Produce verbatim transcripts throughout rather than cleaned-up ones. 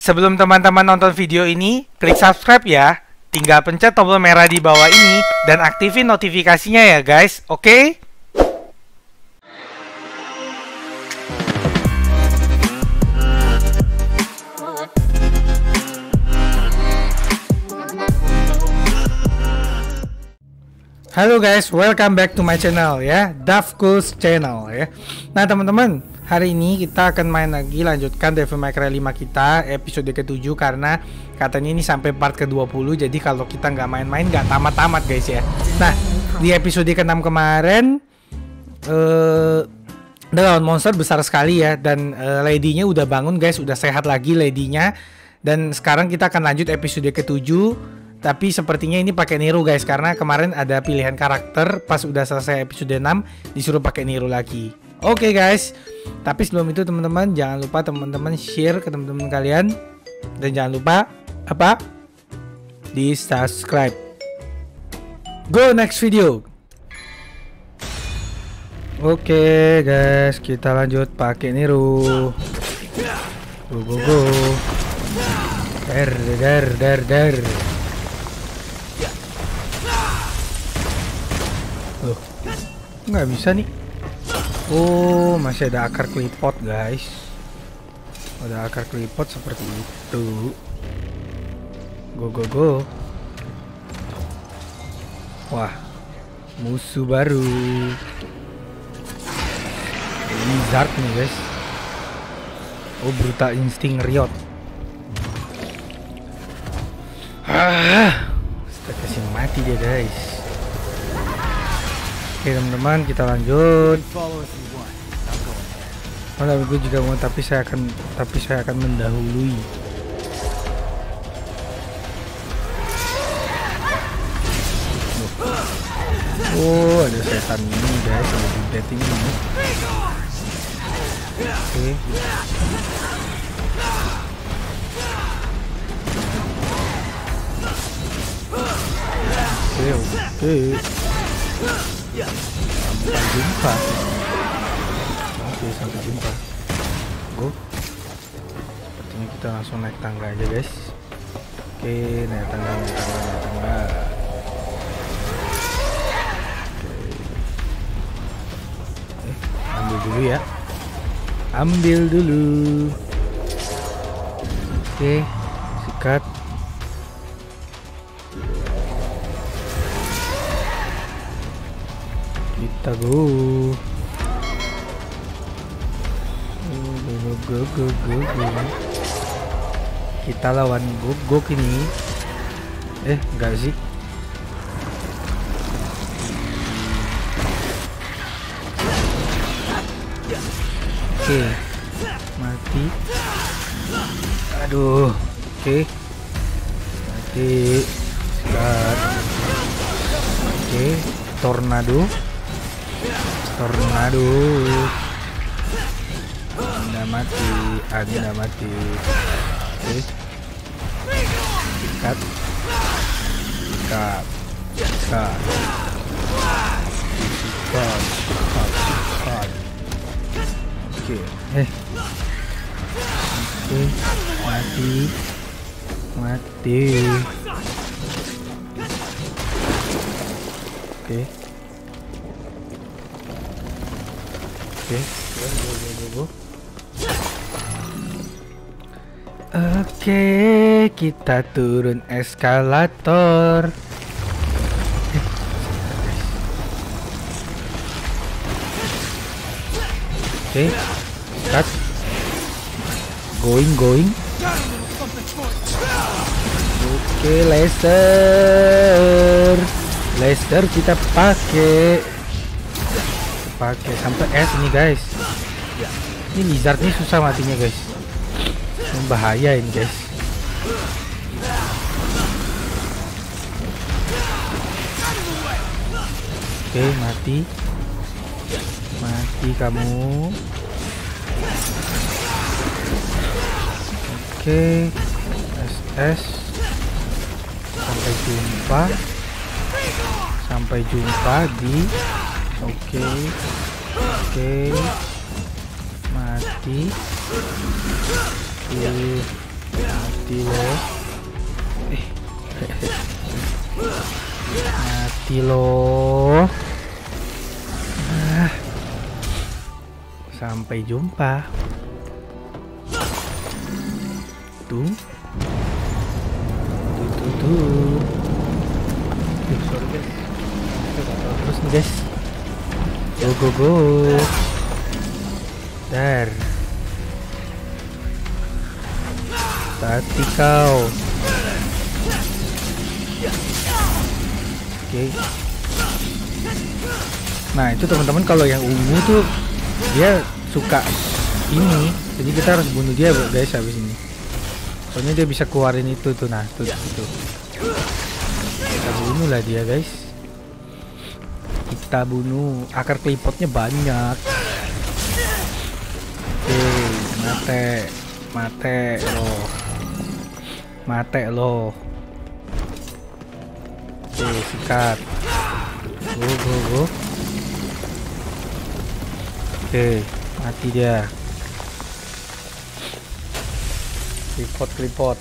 sebelum teman-teman nonton video ini, klik subscribe ya. Tinggal pencet tombol merah di bawah ini dan aktifin notifikasinya ya guys, oke? Okay? Halo guys, welcome back to my channel ya, Dafkus Channel ya. Nah teman-teman, hari ini kita akan main lagi, lanjutkan Devil May Cry lima kita, episode ketujuh. Karena katanya ini sampai part ke dua puluh, jadi kalau kita nggak main-main nggak tamat-tamat guys ya. Nah, di episode ke enam kemarin uh, ada lawan monster besar sekali ya. Dan uh, lady-nya udah bangun guys, udah sehat lagi lady-nya. Dan sekarang kita akan lanjut episode ketujuh. Tapi sepertinya ini pakai niru guys, karena kemarin ada pilihan karakter pas udah selesai episode enam disuruh pakai niru lagi. Oke okay guys, tapi sebelum itu teman-teman jangan lupa teman-teman share ke teman-teman kalian, dan jangan lupa apa? Di subscribe. Go next video. Oke okay guys, kita lanjut pakai niru. Go go go. Der der der der. Loh, nggak bisa nih. Oh, masih ada akar klipot guys. Ada akar klipot seperti itu. Go go go. Wah, musuh baru. Lizard nih guys. Oh, Brutal Instinct Riot. Ah, kita kasih mati dia guys. Oke teman-teman, kita lanjut. Oh, tapi gue juga mau, tapi saya akan, tapi saya akan mendahului. Oh, ada setan ini guys, ada bed ini. Oke. Oke, oke. Sampai jumpa. Oke, sampai jumpa. Go. Sepertinya kita langsung naik tangga aja guys. Oke, naik tangga, naik tangga, naik tangga. Oke. Eh, ambil dulu ya. Ambil dulu. Oke, sikat. Kita go. Go go go go go go. Kita lawan Gogok ini. Eh, enggak sih. Oke. Mati. Aduh. Oke. Mati. Sikat. Oke, tornado. Tornado. Anda mati, Anda mati. Oke. Sikat. Sikat. Sikat. Sikat. Sikat. Oke. Eh. Oke. Mati. Mati. Oke. Oke, go go go go. Oke, kita turun eskalator. Oke, cut. Going going. Oke, laser. Laser kita pakai. Pakai sampai S nih guys. Ini lizard nih susah matinya guys. Bahaya ini guys. Oke, mati. Mati kamu. Oke, S S. Sampai jumpa. Sampai jumpa di. Oke. Oke. Mati. Oke. mati lo. Eh. Mati lo. Ah. Sampai jumpa. Tuh. Tuh tuh tuh. Duh, sorry guys. Terus nih guys. Go go go. Dar. Tati kau. Oke. Okay. Nah itu teman-teman, kalau yang ungu tuh dia suka ini, jadi kita harus bunuh dia guys habis ini. Soalnya dia bisa keluarin itu tuh, nah tuh itu. Kita bunuh lah dia guys. Kita bunuh. Akar kelipotnya banyak. Oke, mate, mate lo, mate lo. Oke, sikat. Go go go. Oke, mati dia. Klipot klipot.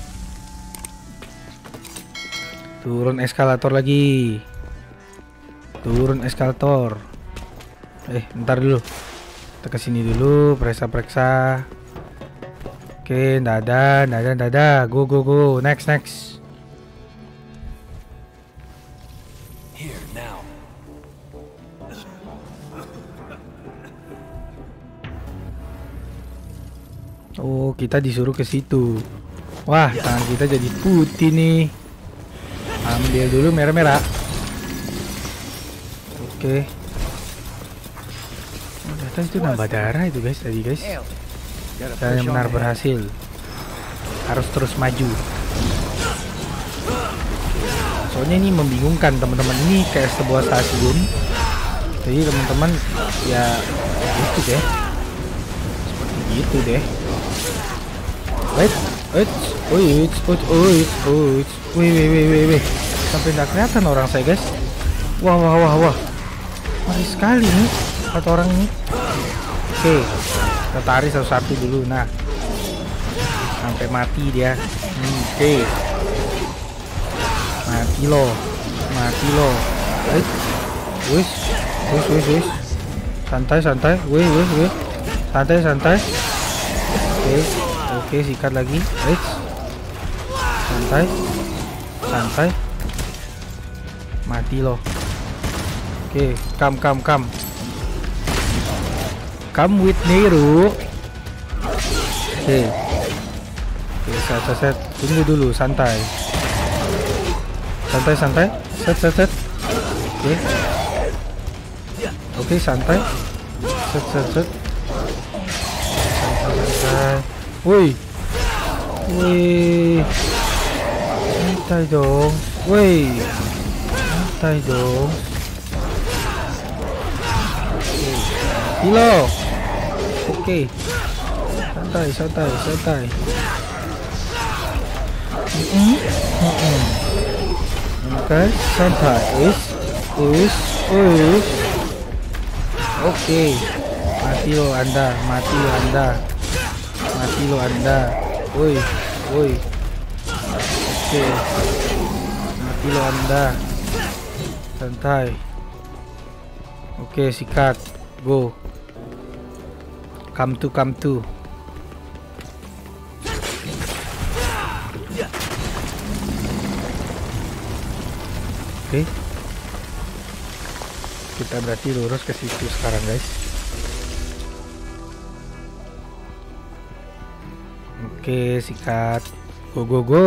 Turun eskalator lagi. Turun eskalator. Eh, bentar dulu. Kita kesini dulu, periksa-periksa. Oke, nggak ada, nggak ada, nggak ada. Go go go. Next next. Here now. Oh, kita disuruh ke situ. Wah, tangan kita jadi putih nih. Ambil dulu merah-merah. Oke. Oh, ternyata itu nambah darah itu guys tadi guys. Dan yang benar berhasil. Harus terus maju. Soalnya ini membingungkan teman-teman, ini kayak sebuah stasiun. Jadi teman-teman ya gitu deh. Seperti gitu deh. Wait, wait, wait, wait, wait, wait, wait, wait, wait, wait, sampai nggak kelihatan orang saya guys. Wah, wah, wah, wah, ngeri sekali nih satu orang ini. Oke, kita tarik satu-satu dulu. Nah, sampai mati dia. Hmm, oke, mati lo, mati lo. Wait, wis, wis, wis, wis, santai, santai, wih, wih, wih, santai, santai. Oke. Oke, sikat lagi. Wait. Santai. Santai. Mati loh. Oke, come come come. Come with Nero. Oke. Oke, set set set. Tunggu dulu, santai. Santai santai. Set set set. Oke. Oke, santai. Set set set. Santai santai. Woi, woi, santai dong, woi, santai dong. Hilo, oke, santai, santai, santai. Oke, santai, is, is, is. Oke, mati lo Anda, mati lo Anda. Mati lo Anda. Woi, woi. Oke. Mati lo Anda. Santai. Oke, sikat. Go. Come to, come to. Oke. Kita berarti lurus ke situ sekarang, guys. Oke, sikat. Go go go.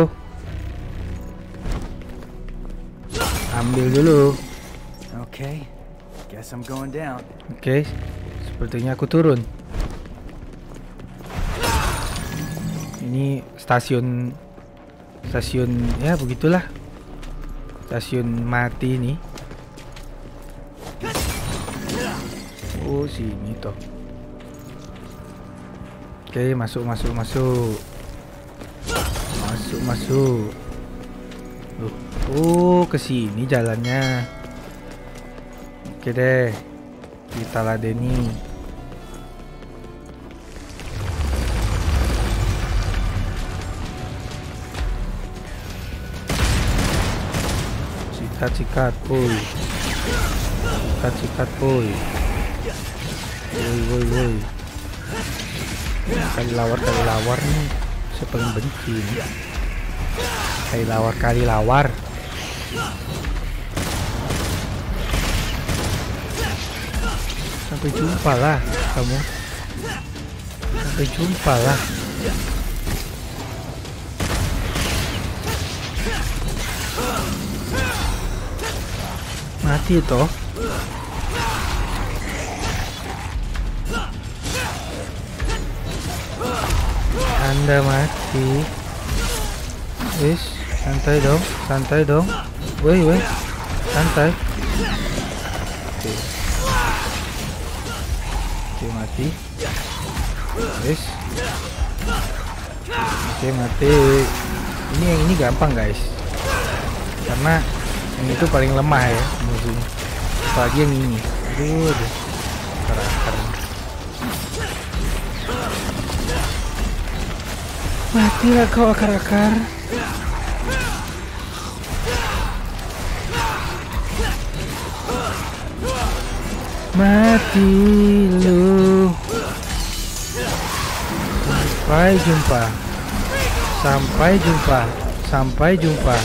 Ambil dulu. Okay. Guess I'm going down. Oke. Sepertinya aku turun. Ini stasiun stasiun ya begitulah. Stasiun mati nih. Oh, sini toh. Oke, masuk masuk masuk. Masuk masuk. Loh. Oh, ke sini jalannya. Oke deh. Kita ladeni. Sikat, sikat, woi. Sikat, sikat, woi. Woi, woi, woi. Kali lawar, kali lawar nih. Saya paling benci nih. Kali lawar, kali lawar. Sampai jumpa lah kamu. Sampai jumpa lah. Mati toh. Anda mati. Wis, santai dong, santai dong. Woi, woi. Santai. Oke. Oke, mati. Wis. Oke, mati. Ini yang ini gampang, guys. Karena yang itu paling lemah ya musuhnya. Apalagi yang ini. Aduh, aduh. Karakter. Matilah kau akar-akar. Mati lu. Sampai jumpa. Sampai jumpa. Sampai jumpa.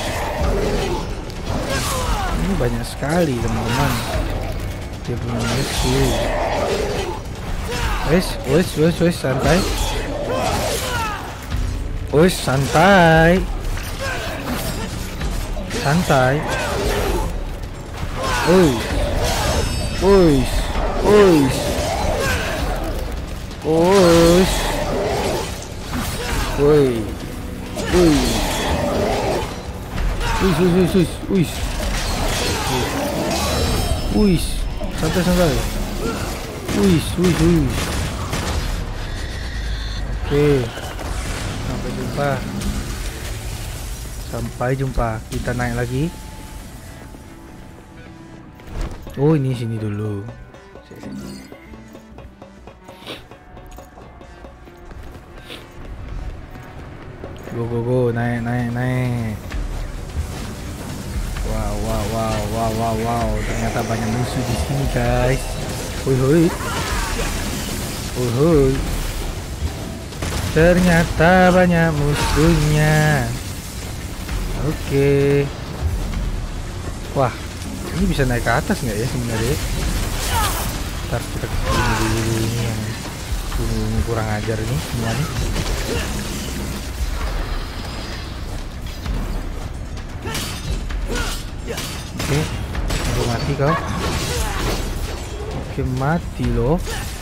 Ini banyak sekali teman-teman. Dia punya musuh. Wes, wes, wes, wes, santai. Wes, santai. Santai. Woi. Woi. Woi. Woi. Woi. Woi. Wis, wis, wis, wis, wis. Wis, santai santai. Wis, wis, wis. Oke. Sampai jumpa. Sampai jumpa. Kita naik lagi. Oh, ini sini dulu. Go go go, naik naik naik. Wow wow wow wow wow wow, ternyata banyak musuh di sini, guys. Hui hui. Hui hui. Ternyata banyak musuhnya. Oke. Wah, ini bisa naik ke atas nggak ya sebenarnya? Ntar kita kesini dulu, ini yang ini kurang ajar nih semua nih. Oke, aku mati kau. Oke, mati loh.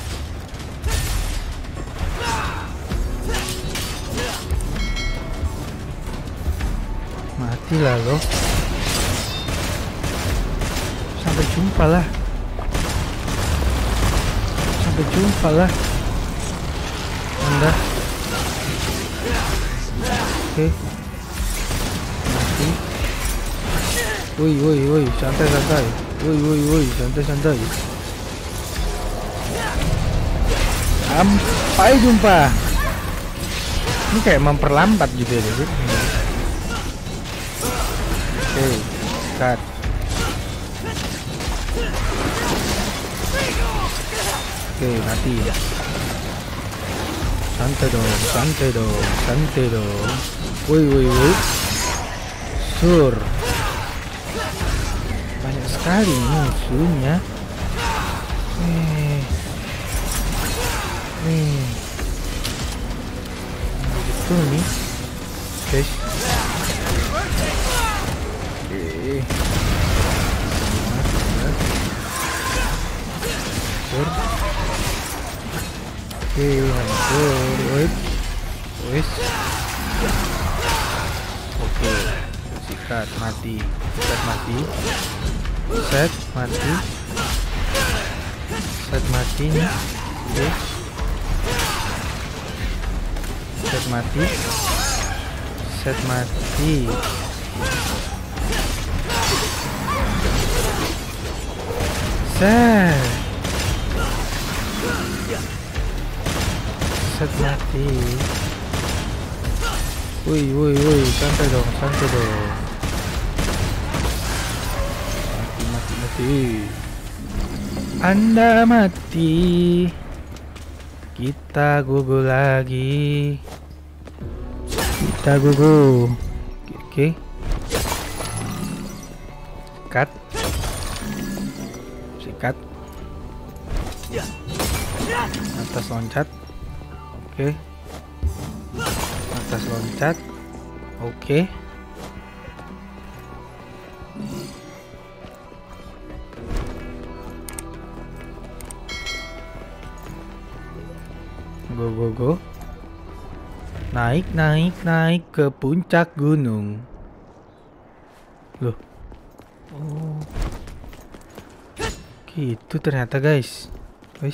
Matilah loh. Sampai jumpa lah. Sampai jumpa lah. Anda. Oke. Mati. Woi woi woi, santai santai. Woi woi woi, santai santai. Sampai jumpa. Ini kayak memperlambat gitu ya, David. Oke, cut. Oke, mati. Santai dong, santai dong, santai dong. Woi woi woi. Sur. Banyak sekali musuhnya. Eh. Eh. Itu nih. Guys. Eh. Sur. Oke, hancur. Wait. Wait. Oke. Sikat mati. Sikat mati. Set mati. Set mati nih. Oke. Set mati. Set mati. Set. Set mati. Woi woi woi, santai dong, santai dong. mati. Anda mati. Kita gugur lagi. Kita gugur. Oke. Sikat. Sikat. Atas loncat. Oke. Atas loncat. Oke. Go go go. Naik naik naik ke puncak gunung. Loh. Oh. Gitu ternyata guys. Guys.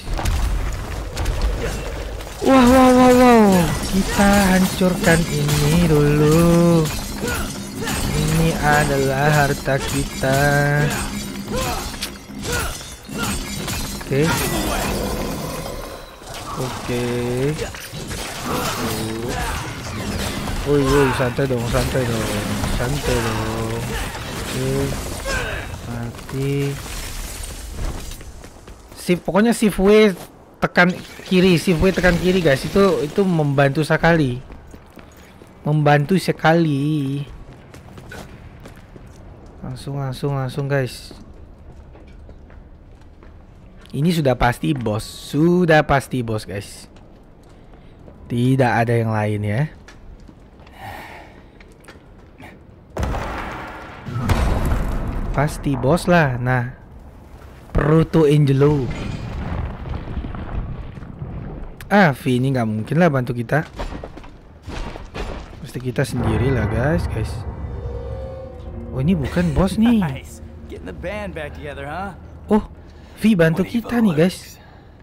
Wow wow wow wow. Kita hancurkan ini dulu. Ini adalah harta kita. Oke. Oke. Woi woi, santai dong, santai dong, santai dong. Oke. Mati. Shift, pokoknya shift W tekan kiri, shift W tekan kiri guys. Itu itu membantu sekali. Membantu sekali. Langsung langsung langsung guys. Ini sudah pasti bos, sudah pasti bos guys. Tidak ada yang lain ya. Pasti bos lah. Nah, Proto Angelo. Ah, V ini nggak mungkin lah bantu kita. Pasti kita sendiri lah guys, guys. Oh ini bukan bos nih. Oh. V bantu kita nih guys.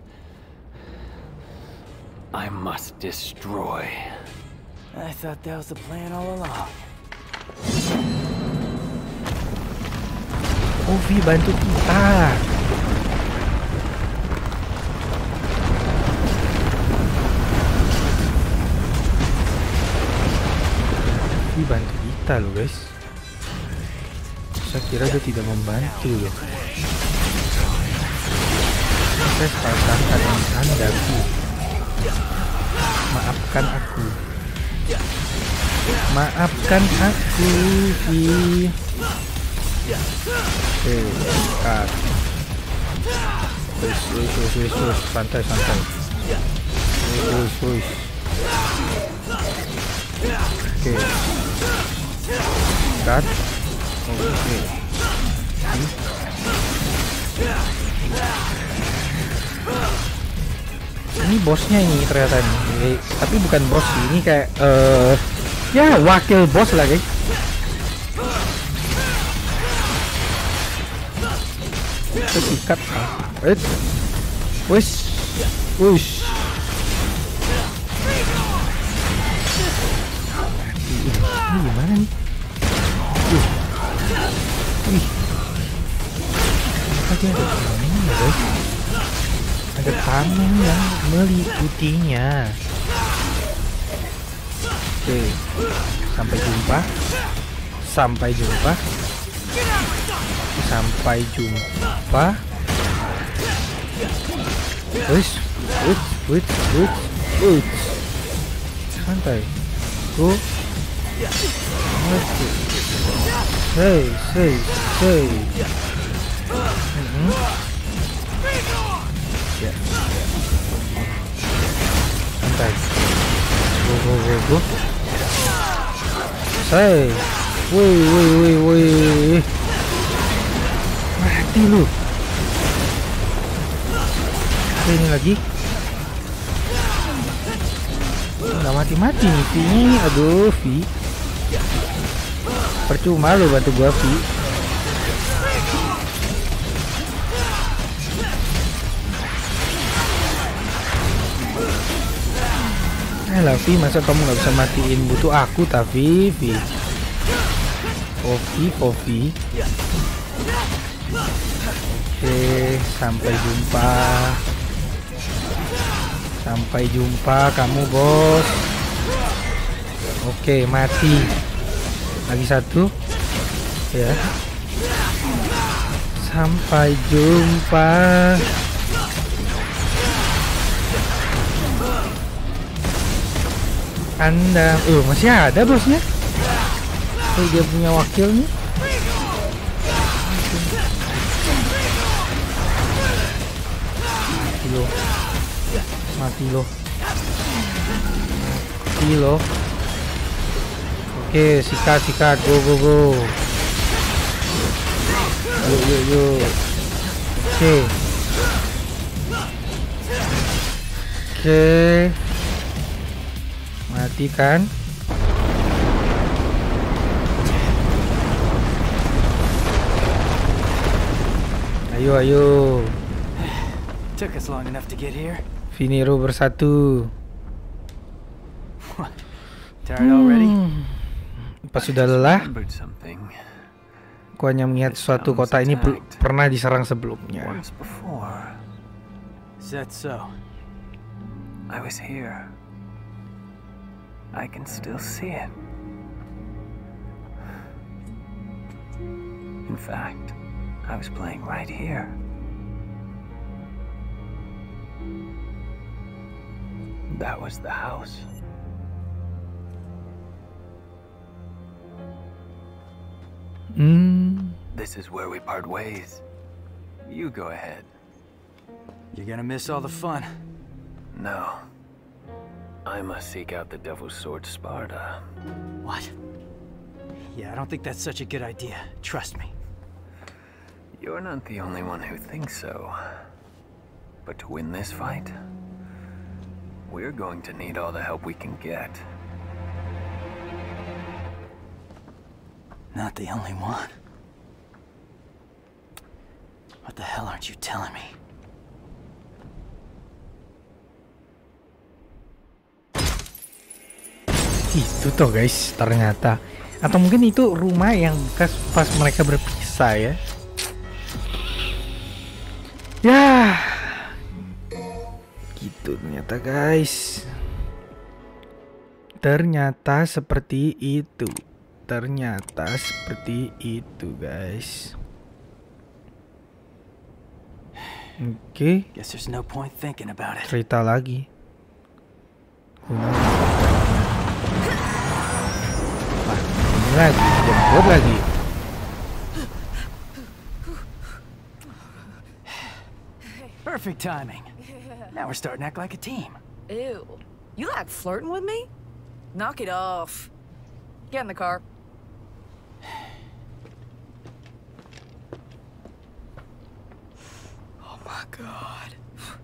I must destroy. I thought that was the plan all along. Oh V bantu kita. V bantu kita loh guys. Saya kira dia tidak membantu loh. Saya sepasang kadang Anda, V. Maafkan aku. Maafkan aku, V. Oke, cut. Wis, wis, wis, wis, wis, santai, santai. Wis, wis, wis. Oke. Cut. Oke. Ini bosnya ini ternyata nih. Tapi bukan bos sih, ini kayak uh, ya wakil bos lah guys. Sikat. Wait. Wis. Wush. Ini gimana nih? Wih. Wih. Apa dia ada ini ya guys? Ada tameng yang meliputinya. Oke, sampai jumpa. Sampai jumpa. Sampai jumpa. Wait, wait, wait, wait, wait. Santai. Go. Hey, hey, hey. Mm-hmm. Ya. Santai. Go go go go. Say. Woi woi woi woi. Mati lu. Ini lagi. Nggak mati-mati nih V ini. Aduh V. Percuma lu bantu gua V. Alah V, masa kamu nggak bisa matiin butuh aku tapi V. Kopi kopi. Oke, sampai jumpa. Sampai jumpa kamu bos. Oke, mati. Lagi satu. Ya. Sampai jumpa. Anda, oh masih ada bosnya. Oh, dia punya wakilnya. Mati lo, mati lo, mati lo. Oke, sikat sikat, go go go. Yuk yuk yuk. Oke. Oke. Mati kan? Ayo ayo. Took us long enough to get here. Finiro bersatu. Tired already? Hmm. Pas sudah lelah, Remembered something. aku hanya melihat suatu kota ini per- pernah diserang sebelumnya. Once before. Is that so? I was here. I can still see it. In fact, I was playing right here. That was the house. Hmm. This is where we part ways. You go ahead. You're gonna miss all the fun. No. I must seek out the Devil's Sword Sparta. What? Yeah, I don't think that's such a good idea. Trust me. You're not the only one who thinks so. But to win this fight, we're going to need all the help we can get. Not the only one. What the hell aren't you telling me? Itu tuh guys, ternyata. Atau mungkin itu rumah yang bekas pas mereka berpisah ya. Ya. Gitu ternyata guys. Ternyata seperti itu. Ternyata seperti itu guys. Oke. Guess there's no point thinking about it. Cerita lagi. Lagi, jemput lagi. Perfect timing. Now we're starting to act like a team. Ew. You like flirting with me? Knock it off. Get in the car. Oh my god.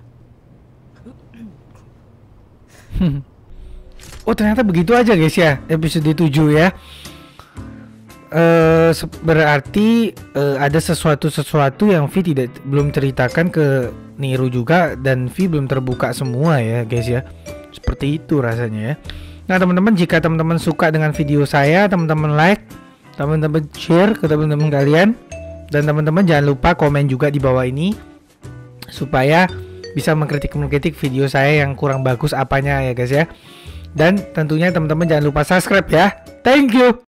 Oh ternyata begitu aja guys ya, episode tujuh ya. Uh, berarti uh, ada sesuatu-sesuatu yang V tidak belum ceritakan ke Nero juga, dan V belum terbuka semua ya guys ya. Seperti itu rasanya ya. Nah teman-teman, jika teman-teman suka dengan video saya, teman-teman like, teman-teman share ke teman-teman kalian, dan teman-teman jangan lupa komen juga di bawah ini supaya bisa mengkritik-mengkritik video saya yang kurang bagus apanya ya guys ya. Dan tentunya teman-teman jangan lupa subscribe ya. Thank you.